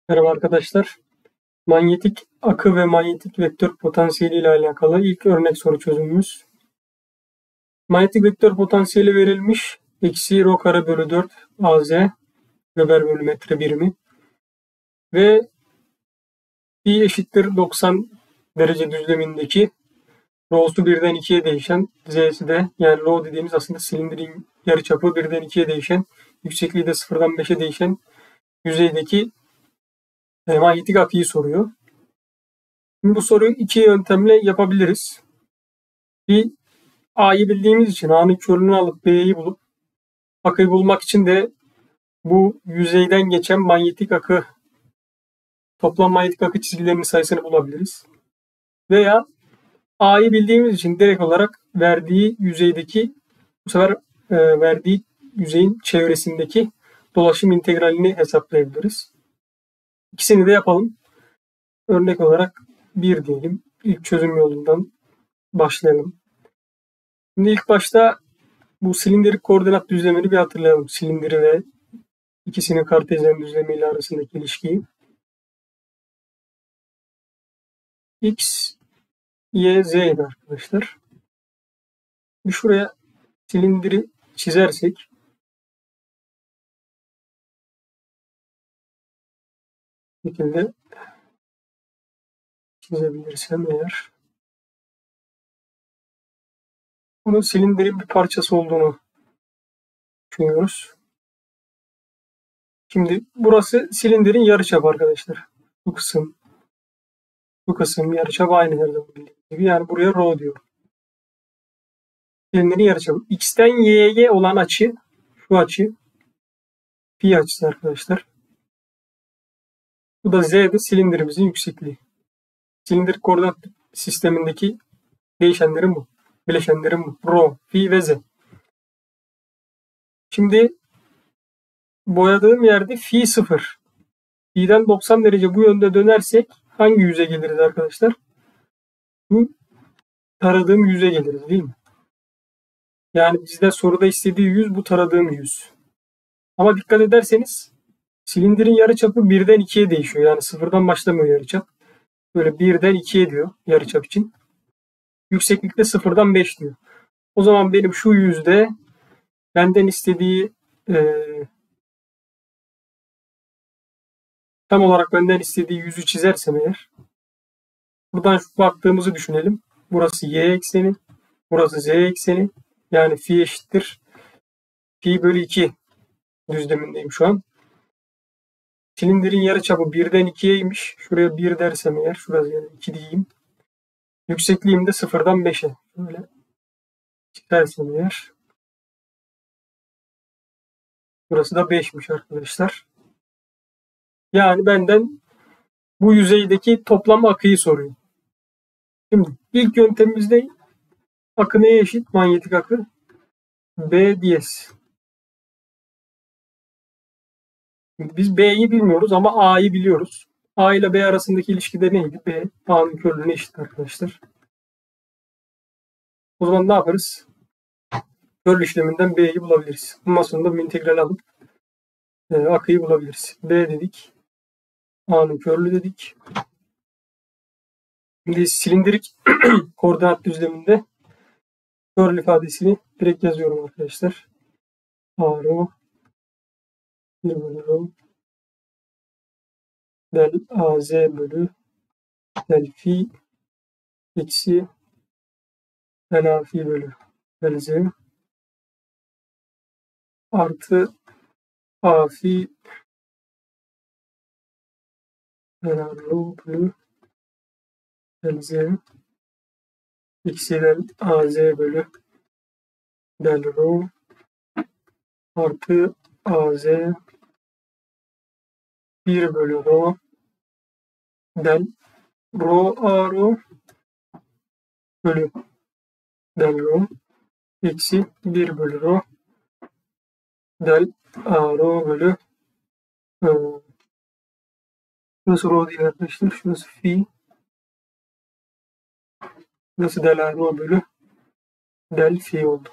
Merhaba arkadaşlar. Manyetik akı ve manyetik vektör potansiyeli ile alakalı ilk örnek soru çözümümüz. Manyetik vektör potansiyeli verilmiş. Eksi rho kare bölü 4 Az Weber bölü metre birimi. Ve pi eşittir 90 derece düzlemindeki rho'su 1'den 2'ye değişen, z'si de yani rho dediğimiz aslında silindirin yarıçapı 1'den 2'ye değişen, yüksekliği de 0'dan 5'e değişen yüzeydeki manyetik akıyı soruyor. Şimdi bu soruyu iki yöntemle yapabiliriz. Bir, A'yı bildiğimiz için A'nın körünü alıp B'yi bulup akıyı bulmak için de bu yüzeyden geçen manyetik akı, toplam manyetik akı çizgilerinin sayısını bulabiliriz. Veya A'yı bildiğimiz için direkt olarak verdiği yüzeydeki, bu sefer verdiği yüzeyin çevresindeki dolaşım integralini hesaplayabiliriz. İkisini de yapalım. Örnek olarak 1 diyelim. İlk çözüm yolundan başlayalım. Şimdi ilk başta bu silindirik koordinat düzlemini bir hatırlayalım. Silindiri ve ikisinin kartezyen düzlemiyle arasındaki ilişkiyi. X, Y, Z idi arkadaşlar. Bir şuraya silindiri çizersek bu şekilde çizebilirsem eğer, bunun silindirin bir parçası olduğunu düşünüyoruz. Şimdi burası silindirin yarıçapı arkadaşlar. Bu kısım yarıçap aynı her zaman bildiğim gibi. Yani buraya rho diyorum. Silindirin yarıçapı. X'ten Y'ye olan açı, şu açı pi açısı arkadaşlar. Bu da Z'de silindirimizin yüksekliği. Silindirik koordinat sistemindeki değişenlerim bu. Bileşenlerim bu. Rho, fi ve Z. Şimdi boyadığım yerde fi 0. Fi'den 90 derece bu yönde dönersek hangi yüze geliriz arkadaşlar? Bu taradığım yüze geliriz değil mi? Yani bizde soruda istediği yüz bu taradığım yüz. Ama dikkat ederseniz silindirin yarıçapı 1'den 2'ye değişiyor. Yani 0'dan başlamıyor yarıçap. Böyle 1'den 2'ye diyor yarıçap için. Yükseklikte 0'dan 5 diyor. O zaman benim şu yüzde benden istediği tam olarak benden istediği yüzü çizersem eğer, buradan şu baktığımızı düşünelim. Burası y ekseni, burası z ekseni. Yani fi eşittir pi bölü 2 düzlemindeyim şu an. Silindirin yarıçapı 1'den 2'yeymiş. Şuraya 1 dersem eğer, şurası yani 2 diyeyim. Yüksekliğim de 0'dan 5'e. Böyle çizersem eğer, burası da 5'miş arkadaşlar. Yani benden bu yüzeydeki toplam akıyı soruyor. Şimdi ilk yöntemimizde akı neye eşit? Manyetik akı. B ds. Biz B'yi bilmiyoruz ama A'yı biliyoruz. A ile B arasındaki ilişki de neydi? B, A'nın körlüğüne eşit arkadaşlar. O zaman ne yaparız? Körlü işleminden B'yi bulabiliriz. Bundan sonra da bir integral alıp akıyı bulabiliriz. B dedik. A'nın körlüğü dedik. Şimdi silindirik koordinat düzleminde körlü ifadesini direkt yazıyorum arkadaşlar. A rho 1 bölü rho del AZ bölü del fi eksi del A fi bölü del Z artı A fi del A rho bölü del Z eksi del AZ bölü del rho artı AZ 1 bölü rho del rho A rho bölü del rho eksi 1 bölü rho del A rho bölü şurası rho değil arkadaşlar. Şurası fi. Şurası del A rho bölü del fi oldu.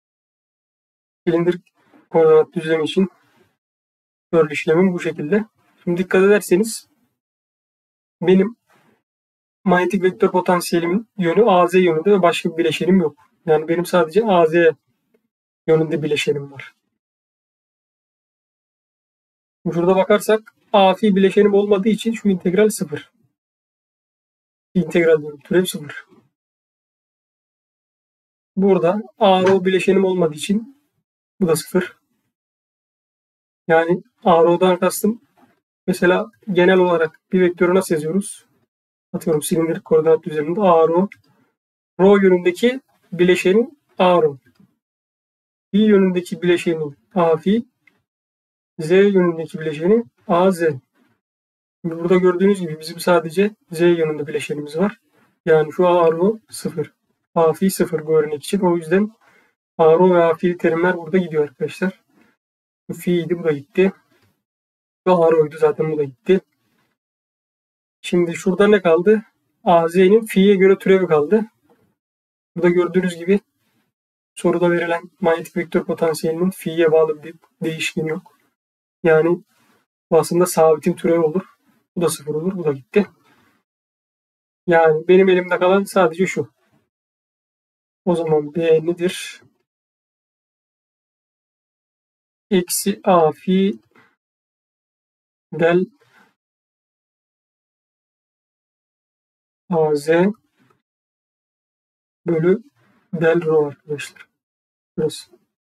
Silindirik koordinat düzlemi için körlü işlemim bu şekilde. Şimdi dikkat ederseniz benim manyetik vektör potansiyelimin yönü AZ yönünde ve başka bir bileşenim yok. Yani benim sadece AZ yönünde bileşenim var. Şurada bakarsak AFi bileşenim olmadığı için şu integral 0. İntegral diyorum. Türev 0. Burada ARO bileşenim olmadığı için bu da 0. Yani ARO'dan kastım mesela genel olarak bir vektörü nasıl yazıyoruz? Atıyorum silindirik koordinat düzeninde ARO. Rho yönündeki bileşenin ARO. Fi yönündeki bileşenin AFi. Z yönündeki bileşeni AZ. Şimdi burada gördüğünüz gibi bizim sadece Z yönünde bileşenimiz var. Yani şu ARO 0. AFi 0 bu örnek için. O yüzden ARO ve AFi terimler burada gidiyor arkadaşlar. Bu fi'ydi, bu da gitti. Bu ARO'ydu zaten, bu da gitti. Şimdi şurada ne kaldı? AZ'nin fi'ye göre türevi kaldı. Burada gördüğünüz gibi soruda verilen manyetik vektör potansiyelinin fi'ye bağlı bir değişkeni yok. Yani bu aslında sabitin türevi olur. Bu da 0 olur. Bu da gitti. Yani benim elimde kalan sadece şu. O zaman B nedir? Eksi A fi del AZ bölü del rho arkadaşlar. Burası.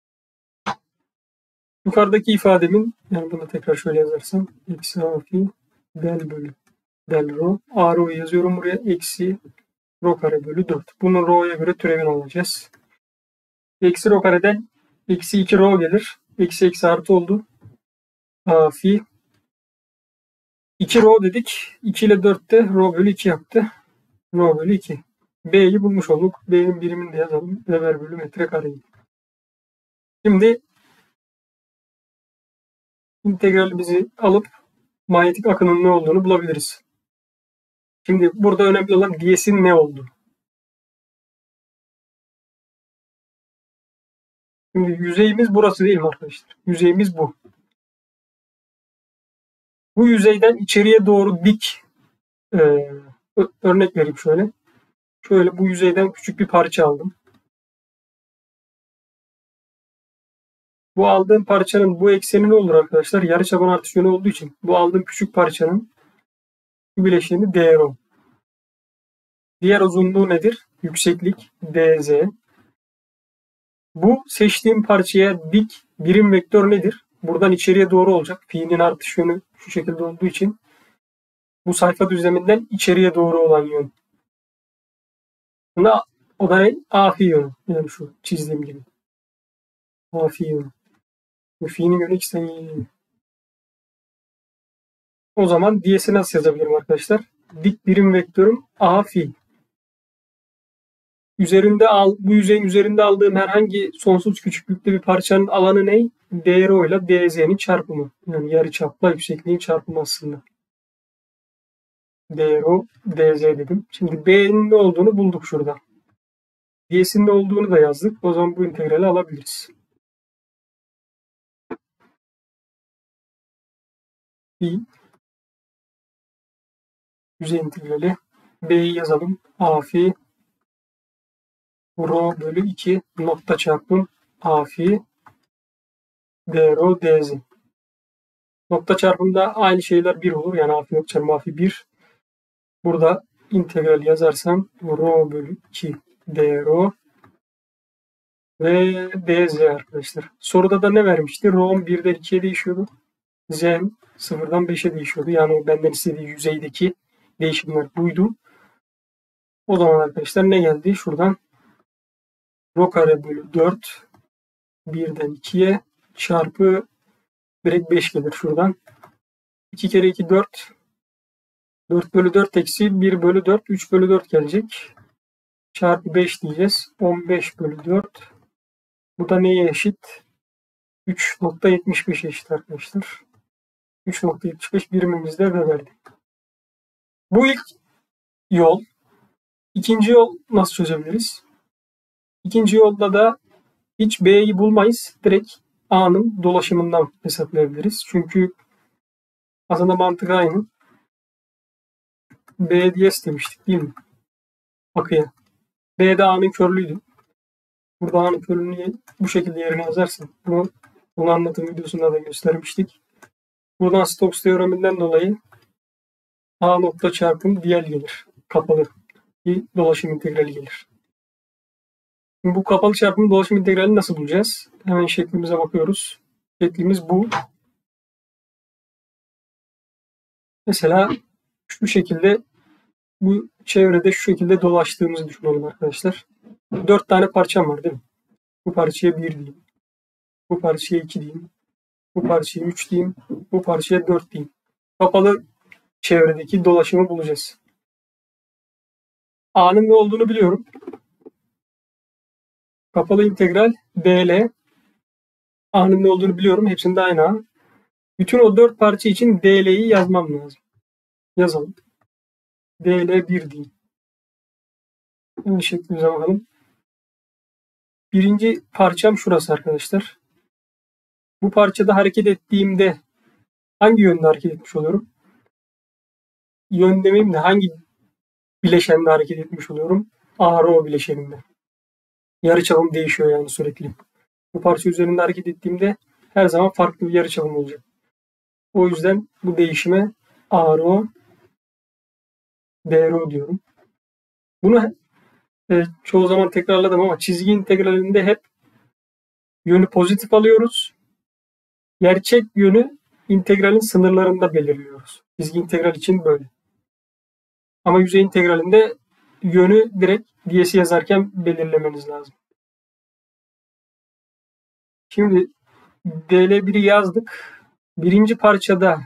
Yukarıdaki ifademin, yani bunu tekrar şöyle yazarsam, eksi A fi del bölü del rho. A rho'yu yazıyorum buraya. Eksi rho kare bölü 4. Bunun rho'ya göre türevini alacağız. Eksi rho kareden eksi 2 rho gelir. Eksi eksi artı oldu. A fi 2 rho dedik. 2 ile 4 de rho bölü 2 yaptı. Rho bölü 2. B'yi bulmuş olduk. B'nin birimini de yazalım. Weber bölü metre kareyi. Şimdi integralimizi alıp manyetik akının ne olduğunu bulabiliriz. Şimdi burada önemli olan diyesinin ne olduğu. Şimdi yüzeyimiz burası değil mi arkadaşlar? Yüzeyimiz bu. Bu yüzeyden içeriye doğru dik örnek vereyim şöyle. Şöyle bu yüzeyden küçük bir parça aldım. Bu aldığım parçanın bu ekseni ne olur arkadaşlar? Yarıçapın artış yönü olduğu için bu aldığım küçük parçanın bu bileşeni dRho. Diğer uzunluğu nedir? Yükseklik dz. Bu seçtiğim parçaya dik birim vektör nedir? Buradan içeriye doğru olacak. Fi'nin artış yönü şu şekilde olduğu için bu sayfa düzleminden içeriye doğru olan yön. Buna o da ne? A fi yönü. Yani şu çizdiğim gibi. A fi yönü. Bu fi'nin yönü x'ten y. O zaman diyesi nasıl yazabilirim arkadaşlar? Dik birim vektörüm A fi. Bu yüzeyin üzerinde aldığım herhangi sonsuz küçüklükte bir parçanın alanı ne? dRho ile dz'nin çarpımı. Yani yarıçapla yüksekliğin çarpımı aslında. dRho dz dedim. Şimdi B'nin ne olduğunu bulduk şurada. D'sinin ne olduğunu da yazdık. O zaman bu integrali alabiliriz. Yüzey integrali. B'yi yazalım. A fi rho bölü 2 nokta çarpım A fi dRho dz. Nokta çarpımda aynı şeyler 1 olur. Yani A fi nokta çarpım A fi 1. Burada integral yazarsam rho bölü 2 dRho ve dz arkadaşlar. Soruda da ne vermişti? Rho 1'den 2'ye değişiyordu. Z 0'dan 5'e değişiyordu. Yani o benden istediği yüzeydeki değişimler buydu. O zaman arkadaşlar ne geldi? Şuradan rho kare bölü 4 1'den 2'ye çarpı direkt 5 gelir şuradan. 2 kere 2 4. 4 bölü 4 eksi 1 bölü 4. 3 bölü 4 gelecek. Çarpı 5 diyeceğiz. 15 bölü 4. Bu da neye eşit? 3.75 eşit arkadaşlar. 3.75 birimimizde de verdi. Bu ilk yol. İkinci yol nasıl çözebiliriz? İkinci yolda da hiç B'yi bulmayız. Direkt A'nın dolaşımından hesaplayabiliriz. Çünkü Aslında mantık aynı. B diye demiştik değil mi? Akıya. B'de A'nın körlüğüydü. Burada A'nın körlüğünü bu şekilde yerine yazarsın. Bunu anlatım videosunda da göstermiştik. Buradan Stokes teoreminden dolayı A nokta çarpım diyel gelir. Kapalı bir dolaşım integrali gelir. Şimdi bu kapalı çarpım dolaşım integralini nasıl bulacağız? Hemen şeklimize bakıyoruz. Şeklimiz bu. Mesela şu şekilde bu çevrede şu şekilde dolaştığımızı düşünelim arkadaşlar. 4 tane parçam var değil mi? Bu parçaya 1 diyeyim. Bu parçaya 2 diyeyim. Bu parçaya 3 diyeyim. Bu parçaya 4 diyeyim. Kapalı çevredeki dolaşımı bulacağız. A'nın ne olduğunu biliyorum. Kapalı integral dl. A'nın ne olduğunu biliyorum. Hepsinde aynı A. Bütün o 4 parça için dl'yi yazmam lazım. Yazalım. dl 1 diyeyim. Aynı şeklimize bakalım. Birinci parçam şurası arkadaşlar. Bu parçada hareket ettiğimde hangi yönde hareket etmiş oluyorum? Yön demeyeyim de hangi bileşende hareket etmiş oluyorum? ARO bileşeninde. Yarıçapım değişiyor yani sürekli. Bu parça üzerinde hareket ettiğimde her zaman farklı bir yarıçapım olacak. O yüzden bu değişime ARO DRO diyorum. Bunu çoğu zaman tekrarladım ama çizgi integralinde hep yönü pozitif alıyoruz. Gerçek yönü integralin sınırlarında belirliyoruz. Çizgi integral için böyle. Ama yüzey integralinde yönü direkt ds'i yazarken belirlemeniz lazım. Şimdi dl1'i yazdık. Birinci parçada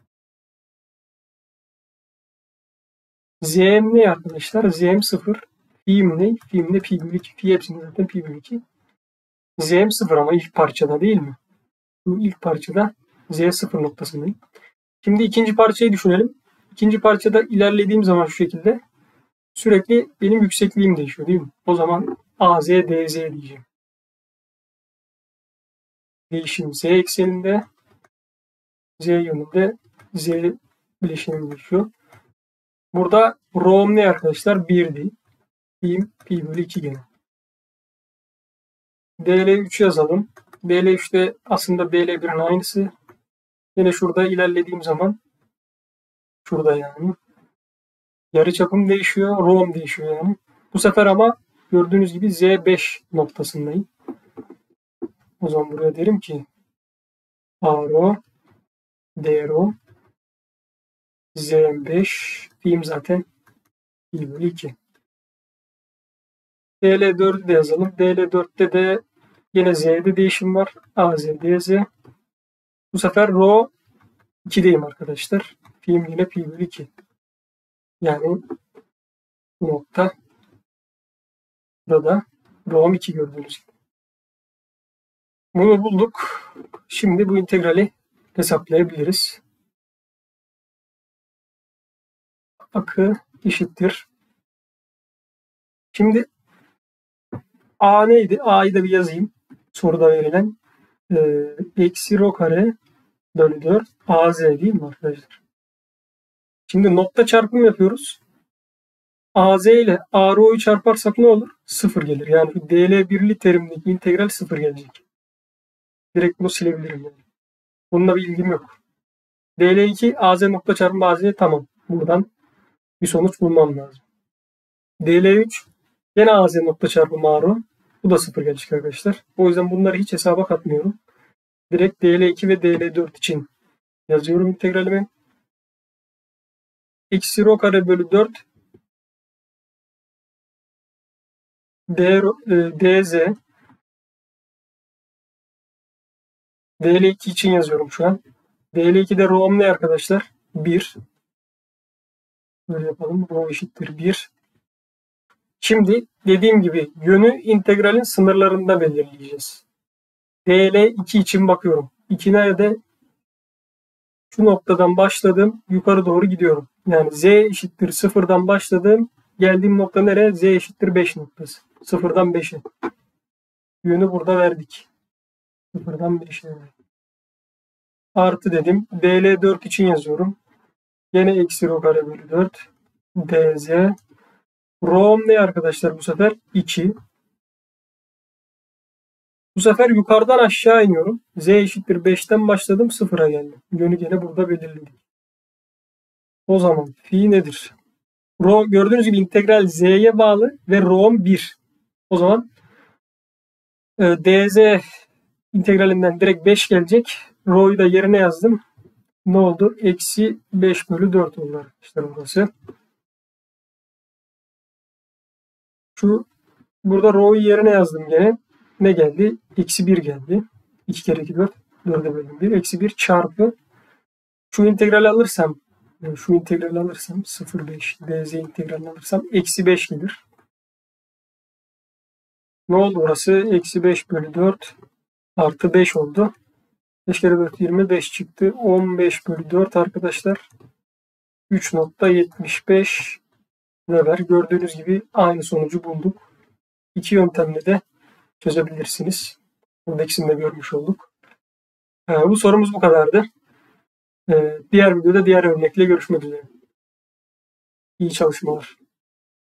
zm ne arkadaşlar? Zm 0. Fi'm ne? Fi'm de pi bölü 2. Fi hepsinde zaten pi bölü 2. Zm 0 ama ilk parçada değil mi? Bu ilk parçada z 0 noktasındayım. Şimdi ikinci parçayı düşünelim. İkinci parçada ilerlediğim zaman şu şekilde sürekli benim yüksekliğim değişiyor değil mi? O zaman az dz diyeceğim. Değişim z ekseninde, z yönünde z bileşeni değişiyor. Burada rho ne arkadaşlar? 1'di. Pi bölü 2 gene. dl3 yazalım. dl3 de aslında dl1'in aynısı. Yine şurada ilerlediğim zaman şurada yani yarıçapım değişiyor. Rho'm değişiyor yani. Bu sefer ama gördüğünüz gibi z5 noktasındayım. O zaman buraya derim ki A rho D rho Z5 diyeyim zaten pi bölü 2. DL4'ü de yazalım. DL4'te de yine Z'de değişim var. AZ, DZ. Bu sefer rho 2'deyim arkadaşlar. Fi'm yine pi bölü 2. Yani bu nokta burada rho'm 2 gördüğünüz gibi. Bunu bulduk. Şimdi bu integrali hesaplayabiliriz. Akı eşittir. Şimdi A neydi? A'yı da bir yazayım. Soruda verilen eksi rho kare bölü 4 AZ değil mi arkadaşlar? Şimdi nokta çarpımı yapıyoruz. AZ ile A rho'yu çarparsak ne olur? 0 gelir. Yani dl1'li terimdeki integral 0 gelecek. Direkt bunu silebilirim yani. Bununla bir ilgim yok. dl2 AZ nokta çarpımı AZ tamam. Buradan bir sonuç bulmam lazım. dl3 yine AZ nokta çarpımı A rho. Bu da 0 gelecek arkadaşlar. O yüzden bunları hiç hesaba katmıyorum. Direkt dl2 ve dl4 için yazıyorum integralimi. Eksi rho kare bölü 4 dz dl2 için yazıyorum şu an. dl2'de rho'm ne arkadaşlar? 1. Böyle yapalım. Rho eşittir 1. Şimdi dediğim gibi yönü integralin sınırlarında belirleyeceğiz. dl2 için bakıyorum. 2 nerede? Şu noktadan başladım. Yukarı doğru gidiyorum. Yani z eşittir 0'dan başladım. Geldiğim nokta nereye? Z eşittir 5 noktası. 0'dan 5'e. Yönü burada verdik. 0'dan 5'e verdik. Artı dedim. DL 4 için yazıyorum. Yine eksi rho kare bölü 4. DZ. Rho'm ne arkadaşlar bu sefer? 2. Bu sefer yukarıdan aşağı iniyorum. Z eşittir 5'ten başladım 0'a geldim. Yönü gene burada belirledik. O zaman fi nedir? Rho gördüğünüz gibi integral z'ye bağlı ve rho'm 1. O zaman dz integralinden direkt 5 gelecek. Rho'yu da yerine yazdım. Ne oldu? Eksi 5 bölü 4 oldu arkadaşlar burası. Burada rho'yu yerine yazdım gene. Ne geldi? Eksi 1 geldi. 2 kere 2 4. 4'e böldüm 1. Eksi 1 çarpı. Şu integrali alırsam 0,5 dz integralini alırsam eksi 5 gelir. Ne oldu orası? Eksi 5 bölü 4 artı 5 oldu. 5 kere 4 25 çıktı. 15 bölü 4 arkadaşlar. 3,75 Weber. Gördüğünüz gibi aynı sonucu bulduk. İki yöntemle de çözebilirsiniz. Burada ikisini de görmüş olduk. Bu sorumuz bu kadardı. Diğer videoda diğer örnekle görüşmek üzere. İyi çalışmalar.